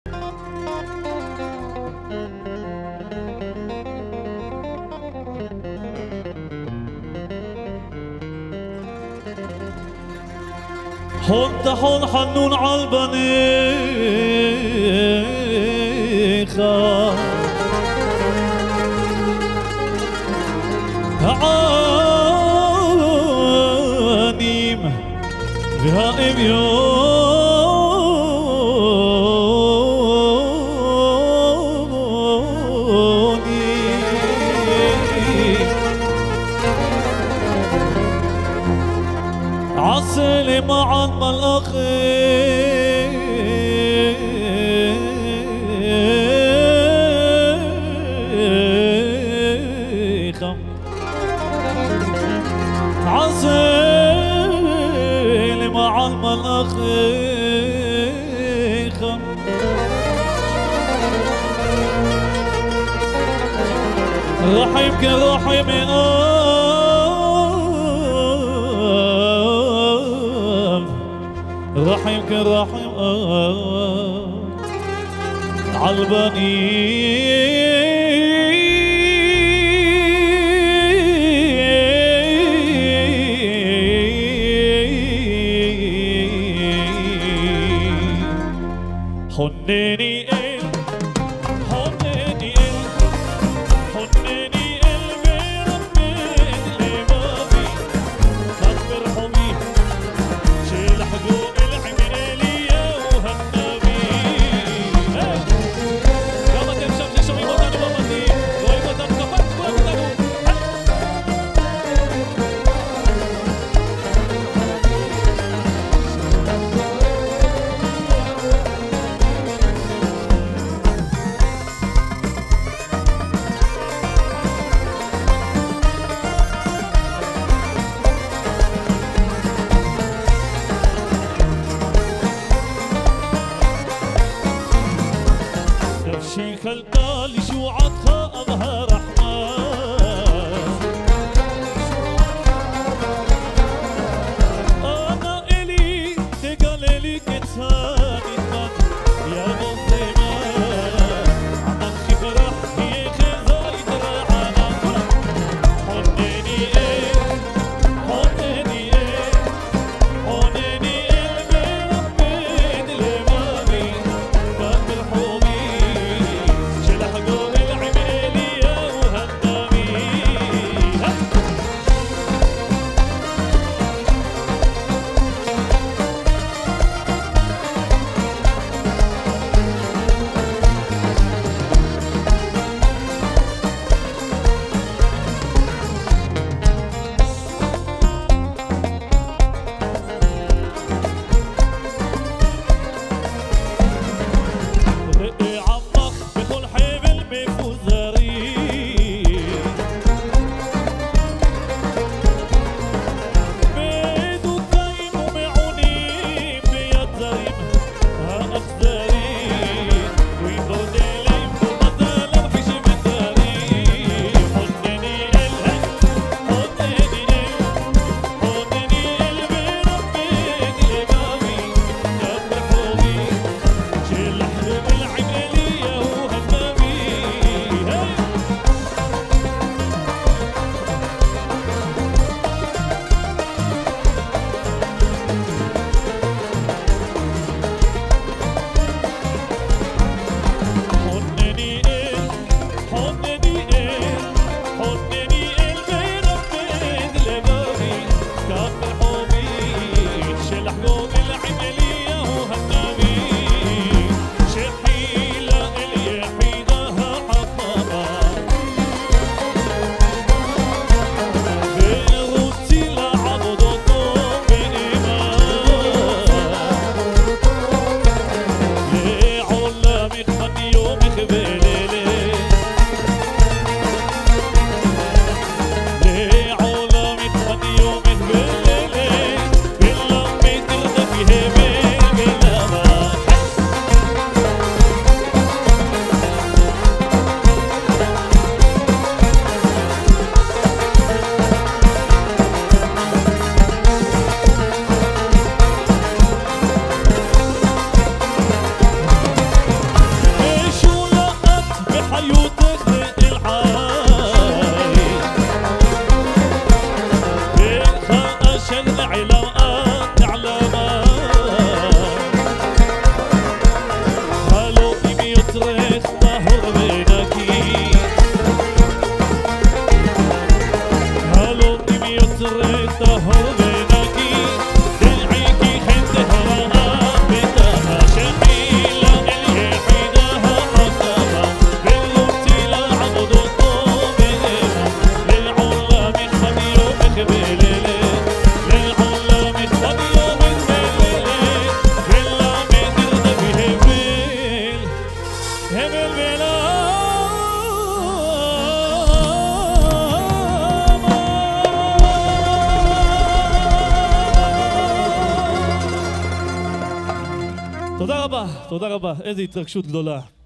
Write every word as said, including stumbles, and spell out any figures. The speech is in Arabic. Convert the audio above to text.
حن تحن حنون عالبنيخة عانيم بها إبيوني عسلي مع الملأخيخة عسلي مع الملأخيخة رحيم كرحيم رحيم كرحيم عالبني حنيني ال حنيني ال حنيني ال بربي الإمامي كبر حمي شيل حقوق العميلية وهالنبي يلا تمشي مشي شوي وطن وطني وي وطن كفت وطنه نفسي خلقالي شو عطها أبها رحمن أنا إلي تقال إلي كتاني من يا مظلمة عمك فرح هي خزايد رعانا حنيني إيه حنيني إيه حنيني إيه بربي الإمامي كبر حمي شيل حقوق العميلية תודה רבה, איזו התרגשות גדולה.